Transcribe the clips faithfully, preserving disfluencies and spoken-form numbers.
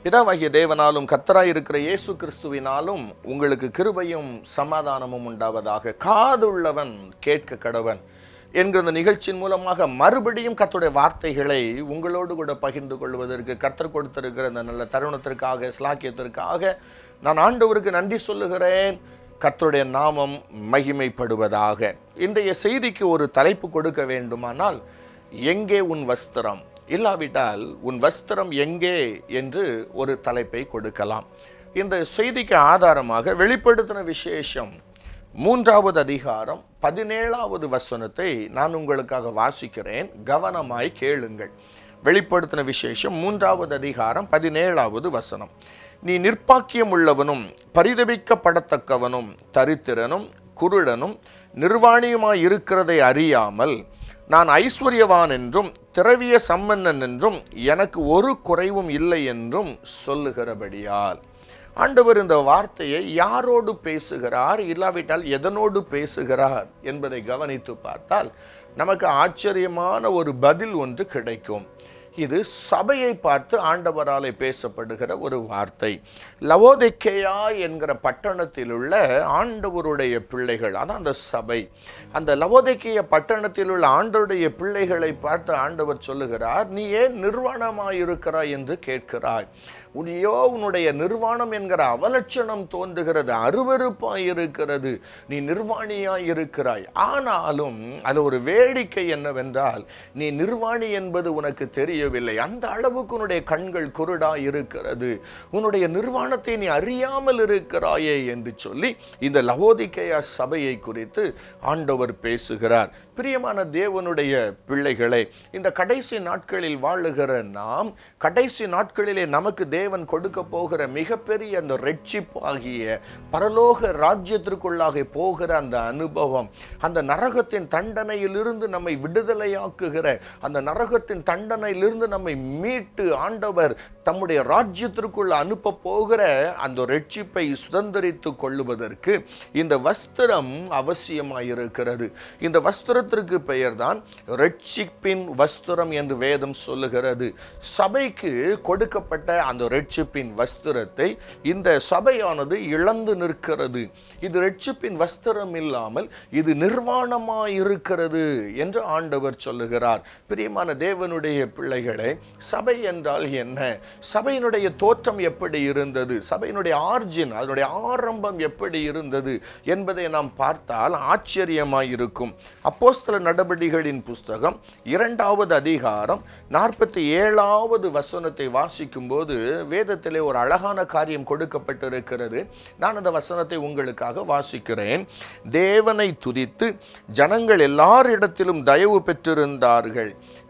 பிதாவாகிய தேவனாலும் கர்த்தராய் இருக்கிற இயேசு கிறிஸ்துவினாலும் உங்களுக்கு கிருபையும் சமாதானமும் உண்டாவதாக. காதுள்ளவன் கேட்க கடவன் என்கிற இந்த நிகழ்ச்சியின் மூலமாக மறுபடியும் கர்த்தருடைய வார்த்தைகளை உங்களோடு கூட பகிர்ந்து கொள்வதற்கு கர்த்தர் கொடுத்திருக்கிற இந்த நல்ல தருணத்திற்காக, ஸ்லாக்கியத்திற்காக நான் ஆண்டவருக்கு நன்றி சொல்லுகிறேன். கர்த்தருடைய நாமம் மகிமைப்படுவதாக. இன்றைய செய்திக்கு ஒரு தலைப்பு கொடுக்க வேண்டுமானால், எங்கே உன் வஸ்திரம், இல்லாவிட்டால் உன் வஸ்திரம் எங்கே என்று ஒரு தலைப்பை கொடுக்கலாம். இந்த செய்திக்கு ஆதாரமாக வெளிப்படுத்தின விசேஷம் மூன்றாவது அதிகாரம் பதினேழாவது வசனத்தை நான் உங்களுக்காக வாசிக்கிறேன். கவனமாய் கேளுங்கள். வெளிப்படுத்தின விசேஷம் மூன்றாவது அதிகாரம் பதினேழாவது வசனம். நீ நிர்பாக்கியம் உள்ளவனும் பரிதபிக்கப்படத்தக்கவனும் தரித்திரனும் குருடனும் நிர்வாணியுமாய் இருக்கிறதை அறியாமல் நான் ஐஸ்வர்யவான் என்றும் திரவிய சம்பன்னன் என்றும் எனக்கு ஒரு குறைவும் இல்லை என்றும் சொல்லுகிறபடியால். ஆண்டவர் இந்த வார்த்தையை யாரோடு பேசுகிறார், இல்லாவிட்டால் எதனோடு பேசுகிறார் என்பதை கவனித்து பார்த்தால் நமக்கு ஆச்சரியமான ஒரு பதில் ஒன்று கிடைக்கும். இது சபையை பார்த்து ஆண்டவராலே பேசப்படுகிற ஒரு வார்த்தை. லவோதிக்கேயா என்கிற பட்டணத்தில் உள்ள ஆண்டவருடைய பிள்ளைகள், அதான் அந்த சபை. அந்த லவோதிக்கேயா பட்டணத்தில் உள்ள ஆண்டவருடைய பிள்ளைகளை பார்த்து ஆண்டவர் சொல்லுகிறார், நீ ஏன் நிர்வாணமாயிருக்கிறாய் என்று கேட்கிறாய். உன்னையோ உன்னுடைய நிர்வாணம் என்கிற அவலட்சணம் தோன்றுகிறது, அருவருப்பாய் இருக்கிறது, நீ நிர்வாணியாய் இருக்கிறாய். ஆனாலும் அது ஒரு வேடிக்கை என்னவென்றால், நீ நிர்வாணி என்பது உனக்கு தெரியவில்லை. அந்த அளவுக்கு உன்னுடைய கண்கள் குருடாய் இருக்கிறது, உன்னுடைய நிர்வாணத்தை நீ அறியாமல் இருக்கிறாயே என்று சொல்லி இந்த லவோதிக்கேயா சபையை குறித்து ஆண்டவர் பேசுகிறார். பிரியமான தேவனுடைய பிள்ளைகளே, இந்த கடைசி நாட்களில் வாழுகிற நாம், கடைசி நாட்களிலே நமக்கு தேவன் கொடுக்க போகிற மிகப்பெரிய அந்த ரட்சிப்பு ஆகிய பரலோக ராஜ்யத்திற்குள்ளாக போகிற அந்த அனுபவம், அந்த நரகத்தின் தண்டனையிலிருந்து நம்மை விடுதலையாக்குகிற, அந்த நரகத்தின் தண்டனையிலிருந்து நம்மை மீட்டு ஆண்டவர் தம்முடைய ராஜ்யத்திற்குள் அனுப்ப போகிற அந்த ரட்சிப்பை சுதந்திரித்து கொள்ளுவதற்கு இந்த வஸ்திரம் அவசியமாயிருக்கிறது. இந்த வஸ்திரத்திற்கு பெயர்தான் ரட்சிப்பின் வஸ்திரம் என்று வேதம் சொல்லுகிறது. சபைக்கு கொடுக்கப்பட்ட அந்த ரட்சிப்பின் வஸ்திரத்தை இந்த சபையானது இழந்து நிற்கிறது. இது ரட்சிப்பின் வஸ்திரம் இல்லாமல் இது நிர்வாணமாயிருக்கிறது என்று ஆண்டவர் சொல்லுகிறார். பிரியமான தேவனுடைய பிள்ளைகளே, சபை என்றால் என்ன? சபையினுடைய தோற்றம் எப்படி இருந்தது, சபையினுடைய ஆர்ஜின், அதனுடைய ஆரம்பம் எப்படி இருந்தது என்பதை நாம் பார்த்தால் ஆச்சரியமாயிருக்கும். அப்போஸ்தல நடபடிகளின் புஸ்தகம் இரண்டாவது அதிகாரம் நாற்பத்தி ஏழாவது வசனத்தை வாசிக்கும் போது வேதத்திலே ஒரு அழகான காரியம் கொடுக்கப்பட்டிருக்கிறது. நான் அந்த வசனத்தை உங்களுக்காக வாசிக்கிறேன். தேவனை துதித்து ஜனங்கள் எல்லாரிடத்திலும் தயவு பெற்றிருந்தார்கள்.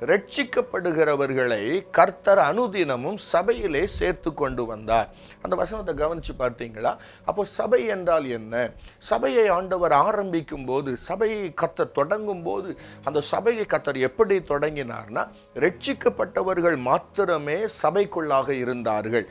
ரட்சிக்கப்படுகிறவர்களை கர்த்தர் அனுதினமும் சபையிலே சேர்த்து கொண்டு வந்தார். அந்த வசனத்தை கவனிச்சு பார்த்தீங்களா? அப்போ சபை என்றால் என்ன? சபையை ஆண்டவர் ஆரம்பிக்கும் போது, சபையை கர்த்தர் தொடங்கும் போது, அந்த சபையை கர்த்தர் எப்படி தொடங்கினார்னா, ரட்சிக்கப்பட்டவர்கள் மாத்திரமே சபைக்குள்ளாக இருந்தார்கள்.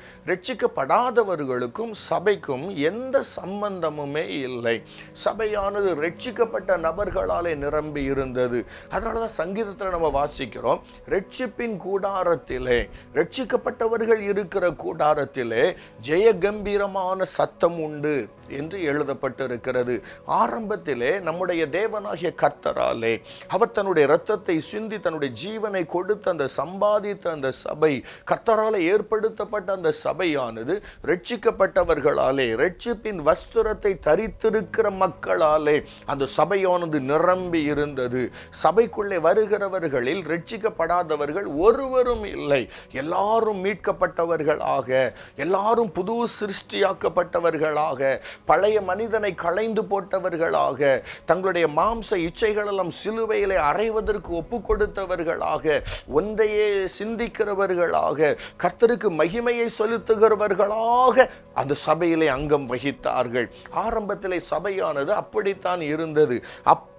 ரட்சிக்கப்படாதவர்களுக்கும் சபைக்கும் எந்த சம்பந்தமுமே இல்லை. சபையானது ரட்சிக்கப்பட்ட நபர்களாலே நிரம்பி இருந்தது. அதனாலதான் சங்கீதத்தில் நம்ம வாசிக்கிறோம், ரட்சிப்பின் கூடாரத்திலே, ரட்சிக்கப்பட்டவர்கள் இருக்கிற கூடாரத்திலே ஜெய கம்பீரமான சத்தம் உண்டு என்று எழுதப்பட்டிருக்கிறது. ஆரம்பத்திலே நம்முடைய தேவனாகிய கர்த்தராலே அவர் தன்னுடைய இரத்தத்தை சிந்தி தன்னுடைய ஜீவனை கொடுத்த அந்த சம்பாதித்த அந்த சபை, கர்த்தராலே ஏற்படுத்தப்பட்ட அந்த சபையானது ரட்சிக்கப்பட்டவர்களாலே, ரட்சிப்பின் வஸ்திரத்தை தரித்திருக்கிற மக்களாலே அந்த சபையானது நிரம்பி இருந்தது. சபைக்குள்ளே வருகிறவர்களில் ரட்சிக்கப்படாதவர்கள் ஒருவரும் இல்லை. எல்லாரும் மீட்கப்பட்டவர்களாக, எல்லாரும் புது சிருஷ்டியாக்கப்பட்டவர்களாக, பழைய மனிதனை களைந்து போட்டவர்களாக, தங்களுடைய மாம்ச இச்சைகளெல்லாம் சிலுவையிலே அறைவதற்கு ஒப்பு கொடுத்தவர்களாக, ஒன்றையே சிந்திக்கிறவர்களாக, கர்த்தருக்கு மகிமையை செலுத்துகிறவர்களாக அந்த சபையிலே அங்கம் வகித்தார்கள். ஆரம்பத்திலே சபையானது அப்படித்தான் இருந்தது. அப்ப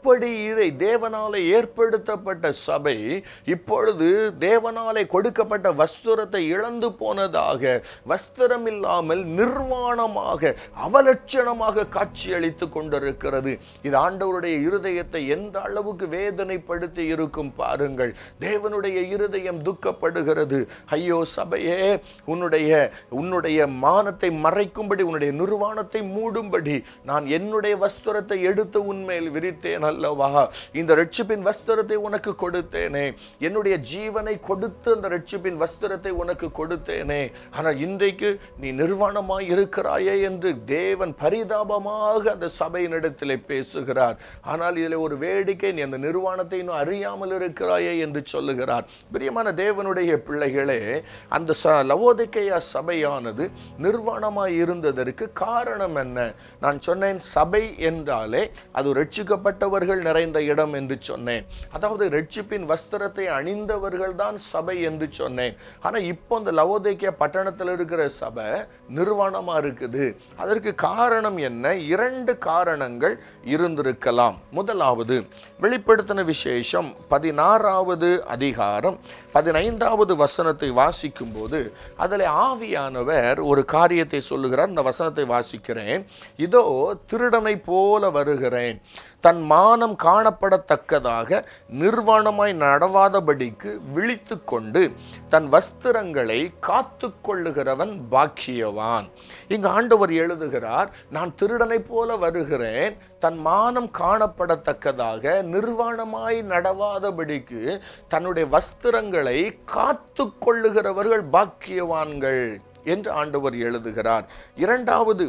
அப்படி இதை தேவனாலே ஏற்படுத்தப்பட்ட சபை இப்பொழுது தேவனாலே கொடுக்கப்பட்ட வஸ்திரத்தை இழந்து போனதாக, வஸ்திரம் இல்லாமல் நிர்வாணமாக அவலட்சணமாக காட்சியளித்து கொண்டிருக்கிறது. இது ஆண்டவருடைய இருதயத்தை எந்த அளவுக்கு வேதனைப்படுத்தி இருக்கும் பாருங்கள். தேவனுடைய இருதயம் துக்கப்படுகிறது. ஐயோ சபையே, உன்னுடைய உன்னுடைய மானத்தை மறைக்கும்படி, உன்னுடைய நிர்வாணத்தை மூடும்படி நான் என்னுடைய வஸ்திரத்தை எடுத்து உன்மேல் விரித்தேன் அல்லவா? இந்த ரட்சிப்பின் வஸ்திரத்தை உனக்கு கொடுத்தேனே, என்னுடைய ஜீவனை கொடுத்து அந்த ரட்சிப்பின் வஸ்திரத்தை உனக்கு கொடுத்தேனே. ஆனால் இன்றைக்கு நீ நிர்வாணமாய் இருக்கிறாயே என்று தேவன் பரிதாபமாக அந்த சபையினிடத்திலே பேசுகிறார். ஆனால் இதில் ஒரு வேடிக்கை, நீ அந்த நிர்வாணத்தை இன்னும் அறியாமல் இருக்கிறாயே என்று சொல்லுகிறார். பிரியமான தேவனுடைய பிள்ளைகளே, அந்த லவோதிக்கேயா சபையானது நிர்வாணமாய் இருந்ததற்கு காரணம் என்ன? நான் சொன்னேன், சபை என்றாலே அது ரட்சிக்கப்பட்டவர்கள் நிறைந்த இடம் என்று சொன்னேன். அதாவது ரட்சிப்பின் வஸ்திரத்தை அணிந்தவர்கள் தான் சபை என்று சொன்னேன். ஆனா இப்போ இந்த லவோதிக்கேயா பட்டணத்தில் இருக்கிற சபை நிர்வாணமா இருக்குது. அதற்கு காரணம் என்ன? இரண்டு காரணங்கள் இருந்திருக்கலாம். முதலாவது, வெளிப்படுத்தின விசேஷம் பதினாறாவது அதிகாரம் பதினைந்தாவது வசனத்தை வாசிக்கும் போது அதில் ஆவியானவர் ஒரு காரியத்தை சொல்லுகிறார். இந்த வசனத்தை வாசிக்கிறேன். இதோ திருடனை போல வருகிறேன், தன் மானம் காணப்படத்தக்கதாக நிர்வாணமாய் நடவாதபடிக்கு விழித்து கொண்டு தன் வஸ்திரங்களை காத்து கொள்ளுகிறவன் பாக்கியவான். இங்கு ஆண்டவர் எழுதுகிறார், நான் திருடனை போல வருகிறேன், தன் மானம் காணப்படத்தக்கதாக நிர்வாணமாய் நடவாதபடிக்கு தன்னுடைய வஸ்திரங்களை காத்து கொள்ளுகிறவர்கள் பாக்கியவான்கள் என்று ஆண்டவர் எழுதுகிறார். இரண்டாவது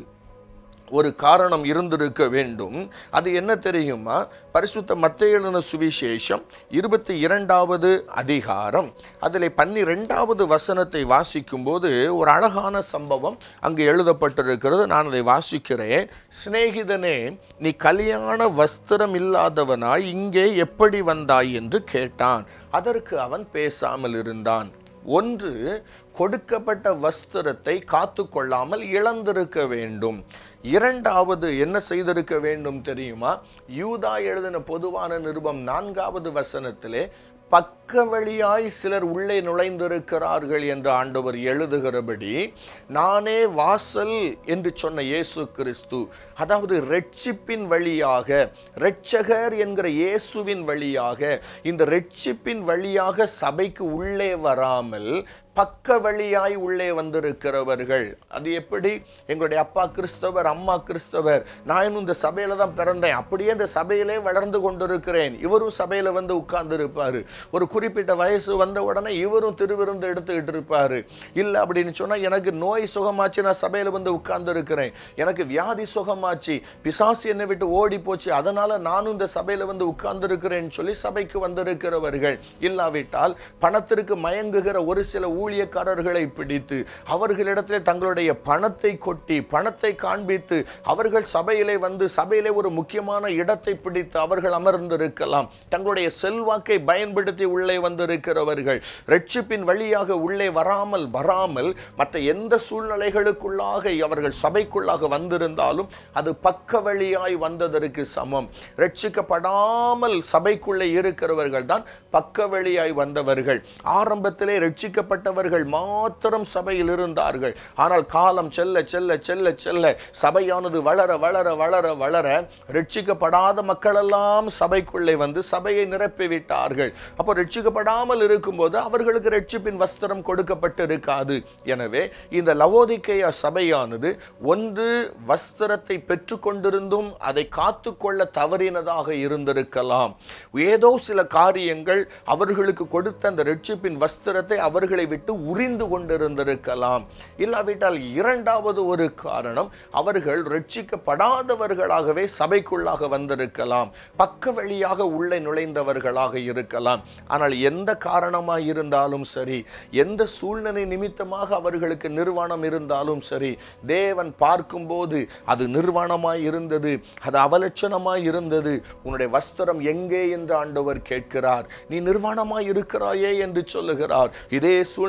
ஒரு காரணம் இருந்திருக்க வேண்டும். அது என்ன தெரியுமா? பரிசுத்த மத்தேயு எழுதின சுவிசேஷம் இருபத்தி இரண்டாவது அதிகாரம் அதில் பன்னிரெண்டாவது வசனத்தை வாசிக்கும் போது ஒரு அழகான சம்பவம் அங்கு எழுதப்பட்டிருக்கிறது. நான் அதை வாசிக்கிறேன். சிநேகிதனே, நீ கல்யாண வஸ்திரம் இல்லாதவனாய் இங்கே எப்படி வந்தாய் என்று கேட்டான். அதற்கு அவன் பேசாமல் இருந்தான். ஒன்று, கொடுக்கப்பட்ட வஸ்திரத்தை காத்து கொள்ளாமல் இழந்திருக்க வேண்டும். இரண்டாவது என்ன செய்திருக்க வேண்டும் தெரியுமா? யூதா எழுதின பொதுவான நிருபம் நான்காவது வசனத்திலே பக்க வழியாய் சிலர் உள்ளே நுழைந்திருக்கிறார்கள் என்று ஆண்டவர் எழுதுகிறபடி, நானே வாசல் என்று சொன்ன இயேசு கிறிஸ்து, அதாவது இரட்சிப்பின் வழியாக, இரட்சகர் என்கிற இயேசுவின் வழியாக, இந்த இரட்சிப்பின் வழியாக சபைக்கு உள்ளே வராமல் பக்க வழியாய் உள்ளே வந்திருக்கிறவர்கள். அது எப்படி? எங்களுடைய அப்பா கிறிஸ்தவர், அம்மா கிறிஸ்தவர், நான் இந்த சபையில தான் பிறந்தேன், அப்படியே இந்த சபையிலே வளர்ந்து கொண்டிருக்கிறேன். இவரும் சபையில வந்து உட்கார்ந்து இருப்பாரு. ஒரு குறிப்பிட்ட வயசு வந்த உடனே இவரும் திருவிருந்து எடுத்துக்கிட்டு இருப்பாரு. இல்லை அப்படின்னு சொன்னா, எனக்கு நோய் சுகமாச்சு, நான் சபையில வந்து உட்கார்ந்து இருக்கிறேன், எனக்கு வியாதி சுகமாச்சு, பிசாசு என்னை விட்டு ஓடி போச்சு, அதனால நானும் இந்த சபையில வந்து உட்கார்ந்து இருக்கிறேன்னு சொல்லி சபைக்கு வந்திருக்கிறவர்கள். இல்லாவிட்டால் பணத்திற்கு மயங்குகிற ஒரு சில ஊழியக்காரர்களை பிடித்து அவர்களிடத்திலே தங்களுடைய பணத்தை கொட்டி, பணத்தை காண்பித்து அவர்கள் சபையிலே வந்து சபையிலே ஒரு முக்கியமான இடத்தை பிடித்து அவர்கள் அமர்ந்திருக்கலாம். தங்களுடைய செல்வாக்கை பயன்படுத்தி உள்ளே வந்திருக்கிறவர்கள். இரட்சிப்பின் வழியாக உள்ளே வராமல் வராமல் மற்ற எந்த சூழ்நிலைகளுக்குள்ளாக அவர்கள் சபைக்குள்ளாக வந்திருந்தாலும் அது பக்க வழியாய் வந்ததற்கு சமம். இரட்சிக்கப்படாமல் சபைக்குள்ளே இருக்கிறவர்கள் தான் பக்க வழியாய் வந்தவர்கள். ஆரம்பத்திலே இரட்சிக்கப்பட்ட மாத்திரம் சபையில் இருந்தார்கள். ஆனால் காலம் செல்ல செல்ல செல்ல செல்ல சபையானது வளர வளர வளர வளர ரட்சிக்கப்படாத மக்கள் எல்லாம் சபைக்குள்ளே வந்து சபையை நிரப்பிவிட்டார்கள். அப்போ ரட்சிக்கப்படாமல் இருக்கும்போது அவர்களுக்கு ரட்சிப்பின் வஸ்திரம் கொடுக்கப்பட்டு இருக்காது. எனவே இந்த லவோதிக்கேயா சபையானது ஒன்று வஸ்திரத்தை பெற்று கொண்டிருந்தும் அதை காத்து கொள்ள தவறினதாக இருந்திருக்கலாம். ஏதோ சில காரியங்கள் அவர்களுக்கு கொடுத்த அந்த ரட்சிப்பின் வஸ்திரத்தை அவர்களை விட்டு உரிந்து கொண்டிருந்திருக்கலாம். இல்லாவிட்டால் இரண்டாவது ஒரு காரணம், அவர்கள் ரட்சிக்கப்படாதவர்களாகவே சபைக்குள்ளாக வந்திருக்கலாம், பக்க வழியாக உள்ளே நுழைந்தவர்களாக இருக்கலாம். ஆனால் எந்த காரணமாக இருந்தாலும் சரி, எந்த சூழ்நிலை நிமித்தமாக அவர்களுக்கு நிர்வாணம் இருந்தாலும் சரி, தேவன் பார்க்கும்போது அது நிர்வாணமாய் இருந்தது, அது அவலட்சணமாய் இருந்தது. உன்னுடைய வஸ்திரம் எங்கே என்று ஆண்டவர் கேட்கிறார். நீ நிர்வாணமாய் இருக்கிறாயே என்று சொல்லுகிறார். இதே சூழ்நிலை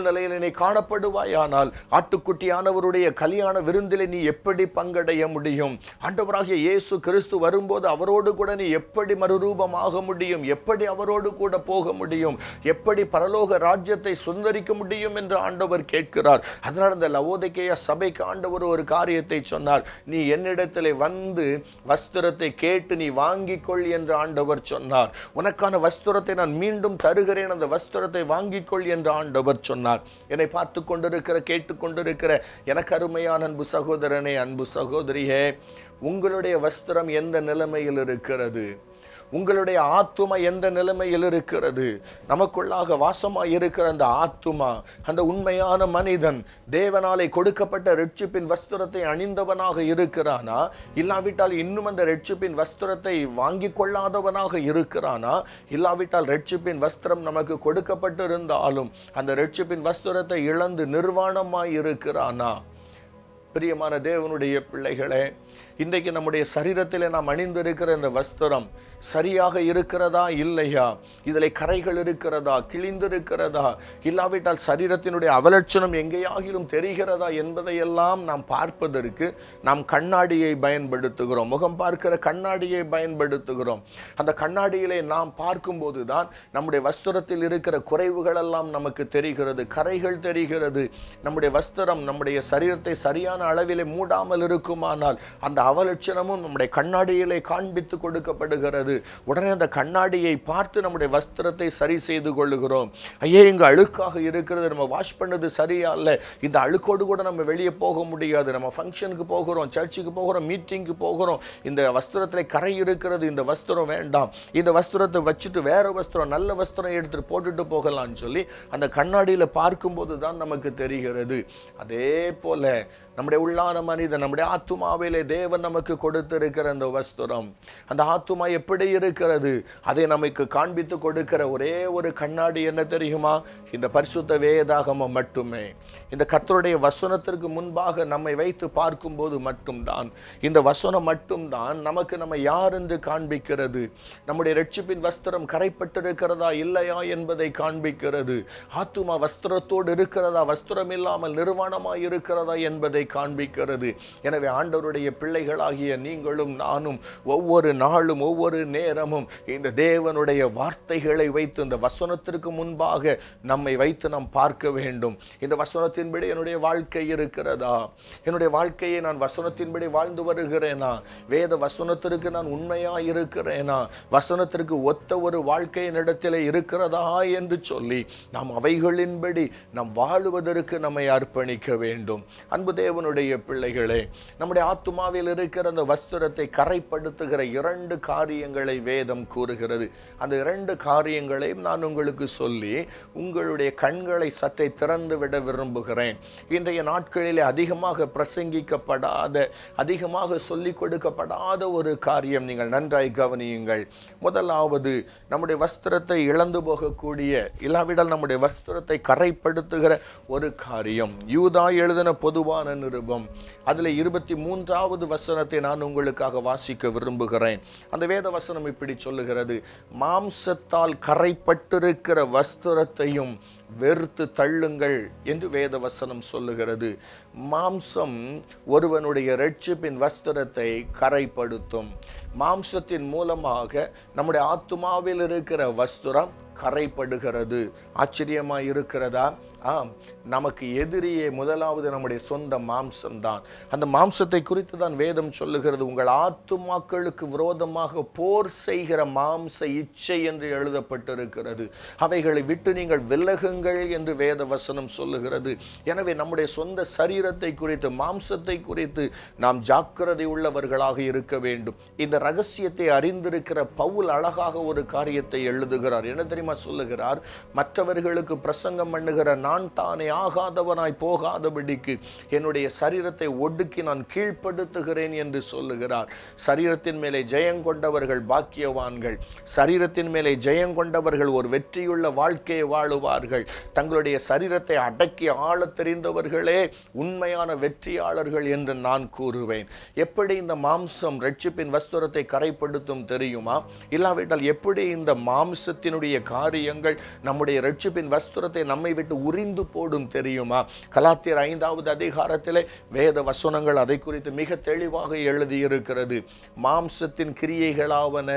நிலையில் நீ காணப்படுவாயானால் ஆட்டுக்குட்டியானவருடைய கல்யாண விருந்திலே நீ எப்படி பங்கடைய முடியும்? ஆண்டவராகிய இயேசு கிறிஸ்து வரும்போது அவரோடு கூட நீ எப்படி மறுரூபமாக முடியும்? எப்படி அவரோடு கூட போக முடியும்? எப்படி பரலோக ராஜ்யத்தை சுந்தரிக்க முடியும் என்று ஆண்டவர் கேட்கிறார். அதனால் இந்த லவோதிக்கேயா சபைக்கு ஆண்டவர் ஒரு காரியத்தை சொன்னார். நீ என்னிடத்திலே வந்து வஸ்திரத்தை கேட்டு நீ வாங்கிக் கொள் என்று ஆண்டவர் சொன்னார். உனக்கான வஸ்திரத்தை நான் மீண்டும் தருகிறேன், அந்த வஸ்திரத்தை வாங்கிக் கொள் என்று ஆண்டவர் சொன்னார். என்னை பார்த்து கொண்டிருக்கிற கேட்டுக் கொண்டிருக்கிற எனக்கு அருமையான அன்பு சகோதரனே, அன்பு சகோதரியே, உங்களுடைய வஸ்திரம் எந்த நிலைமையில் இருக்கிறது? உங்களுடைய ஆத்துமா எந்த நிலைமையில் இருக்கிறது? நமக்குள்ளாக வாசமாய் இருக்கிற அந்த ஆத்துமா, அந்த உண்மையான மனிதன் தேவனாலே கொடுக்கப்பட்ட இரட்சிப்பின் வஸ்திரத்தை அணிந்தவனாக இருக்கிறானா? இல்லாவிட்டால் இன்னும் அந்த இரட்சிப்பின் வஸ்திரத்தை வாங்கி கொள்ளாதவனாக இருக்கிறானா? இல்லாவிட்டால் இரட்சிப்பின் வஸ்திரம் நமக்கு கொடுக்கப்பட்டிருந்தாலும் அந்த இரட்சிப்பின் வஸ்திரத்தை இழந்து நிர்வாணமாய் இருக்கிறானா? பிரியமான தேவனுடைய பிள்ளைகளே, இன்றைக்கு நம்முடைய சரீரத்தில் நாம் அணிந்திருக்கிற இந்த வஸ்திரம் சரியாக இருக்கிறதா இல்லையா? இதில் கரைகள் இருக்கிறதா, கிழிந்திருக்கிறதா, இல்லாவிட்டால் சரீரத்தினுடைய அவலட்சணம் எங்கேயாகிலும் தெரிகிறதா என்பதையெல்லாம் நாம் பார்ப்பதற்கு நாம் கண்ணாடியை பயன்படுத்துகிறோம். முகம் பார்க்கிற கண்ணாடியை பயன்படுத்துகிறோம். அந்த கண்ணாடியிலே நாம் பார்க்கும்போது தான் நம்முடைய வஸ்திரத்தில் இருக்கிற குறைவுகள் எல்லாம் நமக்கு தெரிகிறது, கரைகள் தெரிகிறது. நம்முடைய வஸ்திரம் நம்முடைய சரீரத்தை சரியான அளவிலே மூடாமல் இருக்குமானால் அந்த அவலட்சணமும் நம்முடைய கண்ணாடியிலே காண்பித்து கொடுக்கப்படுகிறது. உடனே அந்த கண்ணாடியை பார்த்து நம்முடைய வஸ்திரத்தை சரி செய்து கொள்ளுகிறோம். ஐயே, இங்கு அழுக்காக இருக்கிறது, நம்ம வாஷ் பண்ணது சரியா இல்லை, இந்த அழுக்கோடு கூட நம்ம வெளியே போக முடியாது. நம்ம ஃபங்க்ஷனுக்கு போகிறோம், சர்ச்சுக்கு போகிறோம், மீட்டிங்க்கு போகிறோம், இந்த வஸ்திரத்தில் கரை இருக்கிறது, இந்த வஸ்திரம் வேண்டாம், இந்த வஸ்திரத்தை வச்சுட்டு வேற வஸ்திரம், நல்ல வஸ்திரம் எடுத்துட்டு போட்டுட்டு போகலான்னு சொல்லி அந்த கண்ணாடியில் பார்க்கும்போது தான் நமக்கு தெரிகிறது. அதே போல நம்முடைய உள்ளான மனிதன், நம்முடைய ஆத்துமாவிலே தேவன் நமக்கு கொடுத்திருக்கிற அந்த வஸ்திரம், அந்த ஆத்துமா எப்படி இருக்கிறது அதை நமக்கு காண்பித்து கொடுக்கிற ஒரே ஒரு கண்ணாடி என்ன தெரியுமா? இந்த பரிசுத்த வேதாகமம் மட்டுமே. இந்த கர்த்தருடைய வசனத்திற்கு முன்பாக நம்மை வைத்து பார்க்கும்போது மட்டும்தான், இந்த வசனம் மட்டும்தான் நமக்கு நம்ம யார் என்று காண்பிக்கிறது. நம்முடைய இரட்சிப்பின் வஸ்திரம் கரைப்பட்டிருக்கிறதா இல்லையா என்பதை காண்பிக்கிறது. ஆத்துமா வஸ்திரத்தோடு இருக்கிறதா, வஸ்திரம் இல்லாமல் நிர்வாணமாய் இருக்கிறதா என்பதை காண்பிக்கிறது. எனவே ஆண்டவருடைய பிள்ளைகளாகிய நீங்களும் நானும் ஒவ்வொரு நாளும் ஒவ்வொரு நேரமும் இந்த தேவனுடைய வார்த்தைகளை வைத்து இந்த வசனத்திற்கு முன்பாக நம்மை வைத்து நாம் பார்க்க வேண்டும். இந்த வசனத்தின்படி என்னுடைய வாழ்க்கை இருக்கிறதா? என்னுடைய வாழ்க்கையை நான் வசனத்தின்படி வாழ்ந்து வருகிறேனா? வேத வசனத்திற்கு நான் உண்மையா இருக்கிறேனா? வசனத்திற்கு ஒத்த ஒரு வாழ்க்கை என்னிடத்தில் இருக்கிறதா என்று சொல்லி நாம் அவைகளின்படி நாம் வாழுவதற்கு நம்மை அர்ப்பணிக்க வேண்டும். அன்பு தேவனுடைய பிள்ளைகளே, நம்முடைய ஆத்துமாவில் இருக்கிற அந்த வஸ்திரத்தை கரைப்படுத்துகிற இரண்டு காரியங்களை வேதம் கூறுகிறது. அந்த இரண்டு காரியங்களையும் நான் உங்களுக்கு சொல்லி உங்களுடைய கண்களை சற்றே திறந்து விட விரும்புகிறேன். இன்றைய நாட்களிலே அதிகமாக பிரசங்கிக்கப்படாத, அதிகமாக சொல்லிக் கொடுக்கப்படாத ஒரு காரியம் நீங்கள் நன்றாய் கவனியுங்கள். முதலாவது, நம்முடைய வஸ்திரத்தை இழந்து போகக்கூடிய, இல்லாவிடால் நம்முடைய வஸ்திரத்தை கரைப்படுத்துகிற ஒரு காரியம். யூதா எழுதின பொதுவான நிருபம் அதில் இருபத்தி மூன்றாவது வசனத்தை நான் உங்களுக்காக வாசிக்க விரும்புகிறேன். அந்த வேத வசனம் இப்படி சொல்லுகிறது: மாம்சத்தால் கரைப்பட்டிருக்கிற வஸ்திரத்தையும் வெறுத்து தள்ளுங்கள் என்று வேத வசனம் சொல்லுகிறது. மாம்சம் ஒருவனுடைய இரட்சிப்பின் வஸ்திரத்தை கரைப்படுத்தும். மாம்சத்தின் மூலமாக நம்முடைய ஆத்துமாவில் இருக்கிற வஸ்திரம் கரைப்படுகிறது. ஆச்சரியமாக இருக்கிறதா? ஆம், நமக்கு எதிரியே முதலாவது நம்முடைய சொந்த மாம்சம்தான். அந்த மாம்சத்தை குறித்து தான் வேதம் சொல்லுகிறது. உங்கள் ஆத்துமாக்களுக்கு விரோதமாக போர் செய்கிற மாம்ச இச்சை என்று எழுதப்பட்டிருக்கிறது. அவைகளை விட்டு நீங்கள் விலகுங்கள் என்று வேத வசனம் சொல்லுகிறது. எனவே நம்முடைய சொந்த சரீரத்தை குறித்து, மாம்சத்தை குறித்து நாம் ஜாக்கிரதை உள்ளவர்களாக இருக்க வேண்டும். இந்த ரகசியத்தை அறிந்திருக்கிற பவுல் அழகாக ஒரு காரியத்தை எழுதுகிறார். என்ன தெரியுமா சொல்லுகிறார்? மற்றவர்களுக்கு பிரசங்கம் பண்ணுகிற நான் தானே ஆகாதவனாய் போகாதபடிக்கு என்னுடைய சரீரத்தை ஒடுக்கி நான் கீழ்ப்படுத்துகிறேன் என்று சொல்லுகிறார். சரீரத்தின் மேலே ஜெயங்கொண்டவர்கள் பாக்கியவான்கள். சரீரத்தின் மேலே ஜெயங்கொண்டவர்கள் ஒரு வெற்றியுள்ள வாழ்க்கையை வாழுவார்கள். தங்களுடைய சரீரத்தை அடக்கி ஆள தெரிந்தவர்களே உண்மையான வெற்றியாளர்கள் என்று நான் கூறுவேன். எப்படி இந்த மாம்சம் இரட்சிப்பின் வஸ்திரத்தை கரைப்படுத்தும் தெரியுமா? இல்லாவிட்டால் எப்படி இந்த மாம்சத்தினுடைய காரியங்கள் நம்முடைய இரட்சிப்பின் வஸ்திரத்தை நம்மை விட்டு உரி முறிந்து போடும் தெரியுமா? கலாத்தியர் ஐந்தாவது அதிகாரத்திலே வேத வசனங்கள் அதை குறித்து மிக தெளிவாக எழுதியிருக்கிறது. மாம்சத்தின் கிரியைகளாவன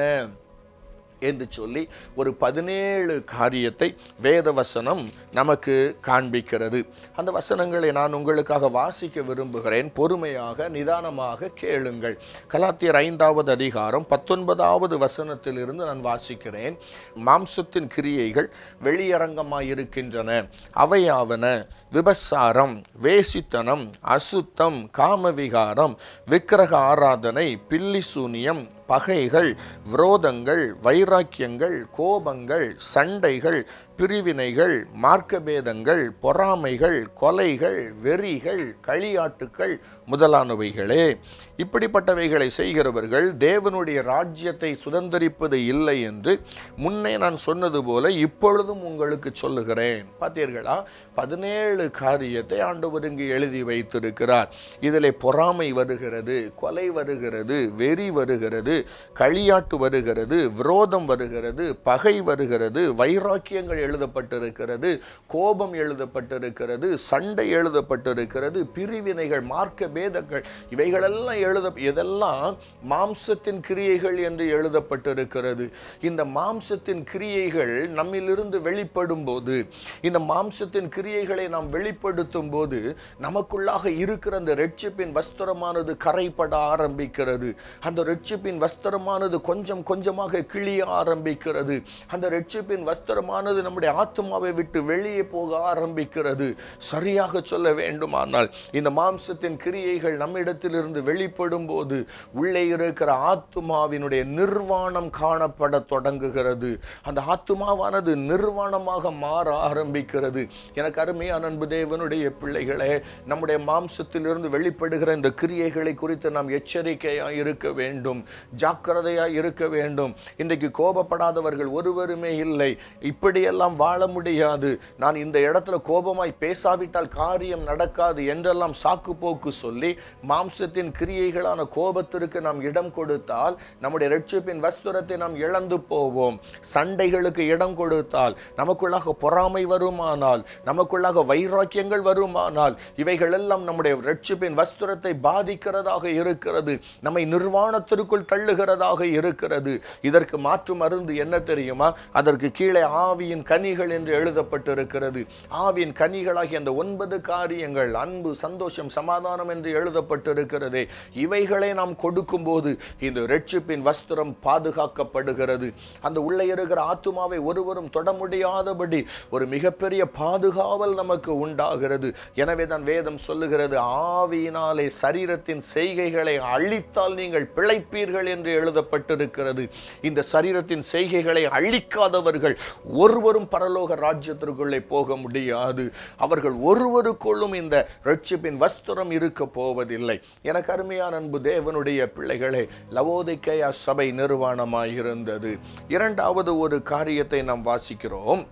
என்று சொல்லி ஒரு பதினேழு காரியத்தை வேத வசனம் நமக்கு காண்பிக்கிறது. அந்த வசனங்களை நான் உங்களுக்காக வாசிக்க விரும்புகிறேன். பொறுமையாக நிதானமாக கேளுங்கள். கலாத்தியர் ஐந்தாவது அதிகாரம் பத்தொன்பதாவது வசனத்திலிருந்து நான் வாசிக்கிறேன். மாம்சத்தின் கிரியைகள் வெளியரங்கமாயிருக்கின்றன. அவையாவன விபசாரம், வேசித்தனம், அசுத்தம், காமவிகாரம், விக்கிரக ஆராதனை, பில்லிசூனியம், பகைகள், விரோதங்கள், வைராக்கியங்கள், கோபங்கள், சண்டைகள், பிரிவினைகள், மார்க்கபேதங்கள், பொறாமைகள், கொலைகள், வெறிகள், களியாட்டுக்கள் முதலானவைகளே. இப்படிப்பட்டவைகளை செய்கிறவர்கள் தேவனுடைய ராஜ்யத்தை சுதந்தரிப்பது இல்லை என்று முன்னே நான் சொன்னது போல இப்பொழுதும் உங்களுக்கு சொல்லுகிறேன். பார்த்தீர்களா? பதினேழு காரியத்தை ஆண்டவர் இங்கு எழுதி வைத்திருக்கிறார். இதிலே பொறாமை வருகிறது, கொலை வருகிறது, வெறி வருகிறது, களியாட்டு வருகிறது, விரோதம் வருகிறது, பகை வருகிறது, வைராக்கியங்கள் எழுதப்பட்டிருக்கிறது, கோபம் எழுதப்பட்டிருக்கிறது, சண்டை எழுதப்பட்டிருக்கிறது, பிரிவினைகள், மார்க்க பேதங்கள், இவைகளெல்லாம் எழுத இதெல்லாம் மாம்சத்தின் கிரியைகள் என்று எழுதப்பட்டிருக்கிறது. இந்த மாம்சத்தின் கிரியைகள் நம்மிலிருந்து வெளிப்படும் போது, இந்த மாம்சத்தின் கிரியைகளை நாம் வெளிப்படுத்தும் போது நமக்குள்ளாக இருக்கிற அந்த இரட்சிப்பின் வஸ்திரமானது கரைப்பட ஆரம்பிக்கிறது. அந்த இரட்சிப்பின் வஸ்திரமானது கொஞ்சம் கொஞ்சமாக கிழிய ஆரம்பிக்கிறது. அந்த இரட்சிப்பின் வஸ்திரமானது நம்முடைய ஆத்மாவை விட்டு வெளியே போக ஆரம்பிக்கிறது. சரியாக சொல்ல வேண்டுமானால் இந்த மாம்சத்தின் கிரியைகள் நம்மிடத்திலிருந்து வெளிப்படும் போது உள்ளே இருக்கிற ஆத்மாவினுடைய நிர்வாணம் காணப்பட தொடங்குகிறது. அந்த ஆத்மாவானது நிர்வாணமாக மாற ஆரம்பிக்கிறது. எனக்கு அருமையான அன்பு தேவனுடைய பிள்ளைகளே, நம்முடைய மாம்சத்திலிருந்து வெளிப்படுகிற இந்த கிரியைகளை குறித்து நாம் எச்சரிக்கையாய் இருக்க வேண்டும், ஜாக்கிரதையாய் இருக்க வேண்டும். இன்றைக்கு கோபப்படாதவர்கள் ஒருவருமே இல்லை. இப்படியெல்லாம் வாழ முடியாது, நான் இந்த இடத்துல கோபமாய் பேசாவிட்டால் காரியம் நடக்காது என்றெல்லாம் சாக்கு போக்கு சொல்லி மாம்சத்தின் கிரியைகளான கோபத்திற்கு நாம் இடம் கொடுத்தால் நம்முடைய இரட்சிப்பின் வஸ்திரத்தை நாம் இழந்து போவோம். சண்டைகளுக்கு இடம் கொடுத்தால், நமக்குள்ளாக பொறாமை வருமானால், நமக்குள்ளாக வைராக்கியங்கள் வருமானால், இவைகள் எல்லாம் நம்முடைய இரட்சிப்பின் வஸ்திரத்தை பாதிக்கிறதாக இருக்கிறது, நம்மை நிர்வாணத்திற்குள் தள்ளுகிறதாக இருக்கிறது. இதற்கு மாற்று மருந்து என்ன தெரியுமா? அதற்கு கீழே ஆவியின் கனிகள் என்று எழுதப்பட்டிருக்கிறது. ஆவியின் கனிகளாகிய அந்த ஒன்பது காரியங்கள், அன்பு, சந்தோஷம், சமாதானம் என்று எழுதப்பட்டிருக்கிறது. இவைகளை நாம் கொடுக்கும் போது இந்த இரட்சிப்பின் வஸ்திரம் பாதுகாக்கப்படுகிறது. அந்த உள்ளே இருக்கிற ஆத்துமாவை ஒருவரும் தொட முடியாதபடி ஒரு மிகப்பெரிய பாதுகாவல் நமக்கு உண்டாகிறது. எனவே தான் வேதம் சொல்லுகிறது, ஆவியினாலே சரீரத்தின் செய்கைகளை அழித்தால் நீங்கள் பிழைப்பீர்கள் என்று எழுதப்பட்டிருக்கிறது. இந்த சரீரத்தின் செய்கைகளை அழிக்காதவர்கள் ஒருவரும் பரலோக ராஜ்யத்திற்குள்ளே போக முடியாது. அவர்கள் ஒருவருக்குள்ளும் இந்த இரட்சிப்பின் வஸ்திரம் இருக்க போவதில்லை. எனக்கு அருமையான அன்பு தேவனுடைய பிள்ளைகளே, லவோதிக்கேயா சபை நிர்வாணமாயிருந்தது. இரண்டாவது ஒரு காரியத்தை நாம் வாசிக்கிறோம்.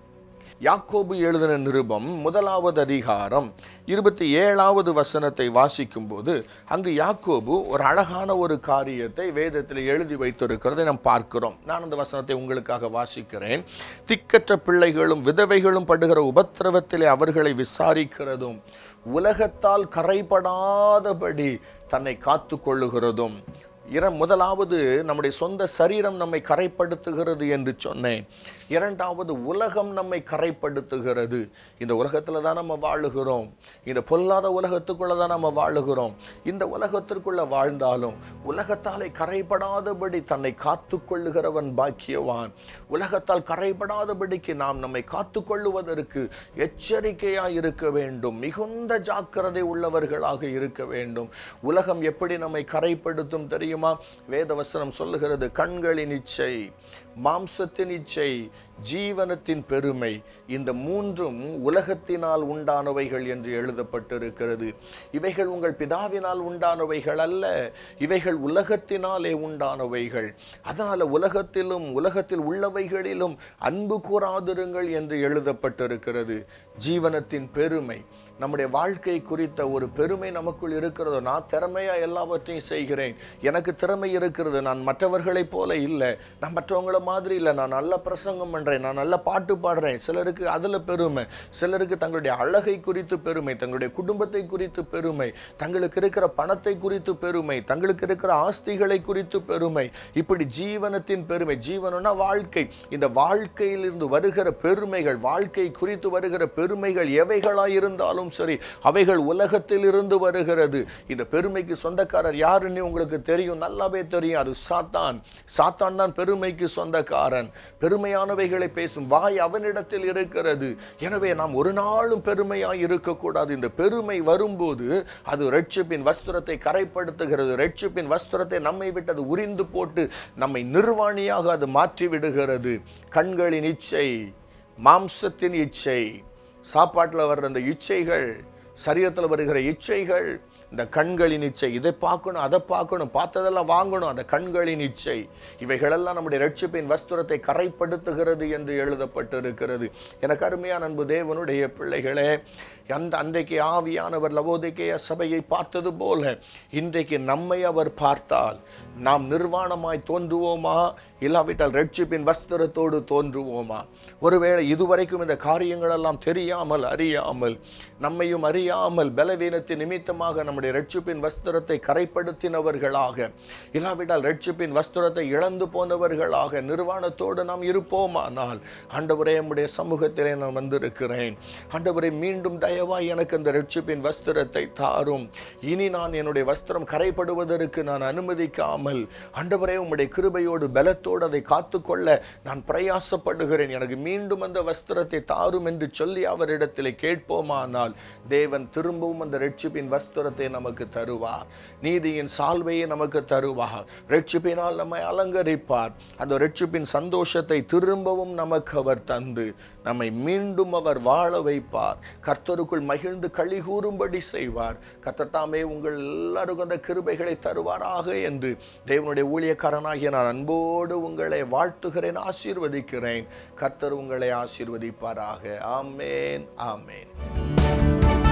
யாக்கோபு எழுதின நிருபம் முதலாவது அதிகாரம் இருபத்தி ஏழாவது வசனத்தை வாசிக்கும் போது அங்கு யாக்கோபு ஒரு அழகான ஒரு காரியத்தை வேதத்தில் எழுதி வைத்திருக்கிறதை நாம் பார்க்கிறோம். நான் அந்த வசனத்தை உங்களுக்காக வாசிக்கிறேன். திக்கற்ற பிள்ளைகளும் விதவைகளும் படுகிற உபத்திரவத்திலே அவர்களை விசாரிக்கிறதும், உலகத்தால் கரைபடாதபடி தன்னை காத்து கொள்ளுகிறதும். இர முதலாவது நம்முடைய சொந்த சரீரம் நம்மை கரைப்படுத்துகிறது என்று சொன்னேன். இரண்டாவது உலகம் நம்மை கரைப்படுத்துகிறது. இந்த உலகத்தில் தான் நம்ம வாழுகிறோம். இந்த பொல்லாத உலகத்துக்குள்ள தான் நம்ம வாழுகிறோம். இந்த உலகத்திற்குள்ள வாழ்ந்தாலும் உலகத்தாலே கரைபடாதபடி தன்னை காத்து கொள்ளுகிறவன் பாக்கியவான். உலகத்தால் கரைபடாதபடிக்கு நாம் நம்மை காத்து கொள்ளுவதற்கு எச்சரிக்கையாய் இருக்க வேண்டும். மிகுந்த ஜாக்கிரதை உள்ளவர்களாக இருக்க வேண்டும். உலகம் எப்படி நம்மை கரைப்படுத்தும் தெரியும்? வேதவசனம் சொல்லுகிறது, கண்களின் இச்சை, மாம்சத்தின் இச்சை, ஜீவனத்தின் பெருமை, இந்த மூன்றும் உலகத்தினால் உண்டானவைகள் என்று எழுதப்பட்டிருக்கிறது. இவைகள் உங்கள் பிதாவினால் உண்டானவைகள் அல்ல, இவைகள் உலகத்தினாலே உண்டானவைகள். அதனால உலகத்திலும் உலகத்தில் உள்ளவைகளிலும் அன்பு கூறாதிருங்கள் என்று எழுதப்பட்டிருக்கிறது. ஜீவனத்தின் பெருமை, நம்முடைய வாழ்க்கை குறித்த ஒரு பெருமை நமக்குள் இருக்கிறது. நான் திறமையா எல்லாவற்றையும் செய்கிறேன், எனக்கு திறமை இருக்கிறது, நான் மற்றவர்களைப் போல இல்லை, நான் மற்றவங்கள மாதிரி இல்லை, நான் நல்ல பிரசங்கம் பண்றேன், பண்றேன், நான் நல்ல பாட்டு பாடுறேன். சிலருக்கு அதுல பெருமை, சிலருக்கு தங்களுடைய அழகை குறித்து பெருமை, தங்களுடைய குடும்பத்தை குறித்து பெருமை, தங்களுக்கு இருக்கிற பணத்தை குறித்து பெருமை, தங்களுக்கு இருக்கிற ஆஸ்திகளை குறித்து பெருமை. இப்படி ஜீவனத்தின் பெருமை, ஜீவனம்னா வாழ்க்கை, இந்த வாழ்க்கையிலிருந்து வருகிற பெருமைகள், வாழ்க்கை குறித்து வருகிற பெருமைகள் எவைகளாய் இருந்தாலும் சரி, அவைகள் உலகத்தில் இருந்து வருகிறது. இந்த பெருமைக்கு சொந்தக்காரர் யாருன்னு உங்களுக்கு தெரியும், நல்லாவே தெரியும். அது சாத்தான். சாத்தான் தான் பெருமைக்கு சொந்தக்காரன். பெருமையானவைகளை பேசும் வாய் அவனிடத்தில் இருக்கிறது. எனவே நாம் ஒரு நாளும் பெருமையாய் இருக்கக்கூடாது. இந்த பெருமை வரும்போது அது இரட்சிப்பின் வஸ்திரத்தை கரைப்படுத்துகிறது. இரட்சிப்பின் வஸ்திரத்தை நம்மை விட்டு அது உரிந்து போட்டு நம்மை நிர்வாணியாக அது மாற்றி விடுகிறது. கண்களின் இச்சை, மாம்சத்தின் இச்சை, சாப்பாட்டில் வர்ற அந்த இச்சைகள், சரீரத்தில் வருகிற இச்சைகள், இந்த கண்களின் இச்சை, இதை பார்க்கணும், அதை பார்க்கணும், பார்த்ததெல்லாம் வாங்கணும், அந்த கண்களின் இச்சை, இவைகளெல்லாம் நம்முடைய இரட்சிப்பின் வஸ்திரத்தை கரைப்படுத்துகிறது என்று எழுதப்பட்டிருக்கிறது. எனக்கு அருமையான அன்பு தேவனுடைய பிள்ளைகளே, அந்த அன்றைக்கு ஆவியானவர் லவோதிக்கேய சபையை பார்த்தது போல இன்றைக்கு நம்மை அவர் பார்த்தால் நாம் நிர்வாணமாய் தோன்றுவோமா, இல்லாவிட்டால் இரட்சிப்பின் வஸ்திரத்தோடு தோன்றுவோமா? ஒருவேளை இதுவரைக்கும் இந்த காரியங்கள் எல்லாம் தெரியாமல் அறியாமல் நம்மையும் அறியாமல் பலவீனத்தின் நிமித்தமாக நம்முடைய இரட்சிப்பின் வஸ்திரத்தை கரைப்படுத்தினவர்களாக, இல்லாவிட்டால் இரட்சிப்பின் வஸ்திரத்தை இழந்து போனவர்களாக நிர்வாணத்தோடு நாம் இருப்போமானால், ஆண்டவரே நம்முடைய சமூகத்திலே நான் வந்திருக்கிறேன், ஆண்டவரே மீண்டும் தயவாய் எனக்கு அந்த இரட்சிப்பின் வஸ்திரத்தை தாரும். இனி நான் என்னுடைய வஸ்திரம் கரைப்படுவதற்கு நான் அனுமதிக்காமல், ஆண்டவரே உம்முடைய கிருபையோடு பலத்தோடு அதை காத்துக்கொள்ள நான் பிரயாசப்படுகிறேன், எனக்கு மீண்டும் அந்த வஸ்திரத்தை தாரும் என்று சொல்லி அவரிடத்தில் கேட்போமானால் தேவன் திரும்பவும் அந்த இரட்சிப்பின் வஸ்திரத்தை நமக்கு தருவார். நீதியின் சால்வையை நமக்கு தருவார். இரட்சிப்பினால் நம்மை அலங்கரிப்பார். அந்த இரட்சிப்பின் சந்தோஷத்தை திரும்பவும் நமக்கு அவர் தந்து நம்மை மீண்டும் அவர் வாழ வைப்பார். கர்த்தருக்குள் மகிழ்ந்து களி கூறும்படி செய்வார். கர்த்தர் தாமே உங்கள் எல்லாருக்கும் அந்த கிருபைகளை தருவாராக என்று தேவனுடைய ஊழியக்காரனாகிய நான் அன்போடு உங்களை வாழ்த்துகிறேன், ஆசீர்வதிக்கிறேன். கர்த்தர் உங்களை ஆசீர்வதிப்பாராக. ஆமேன், ஆமேன்.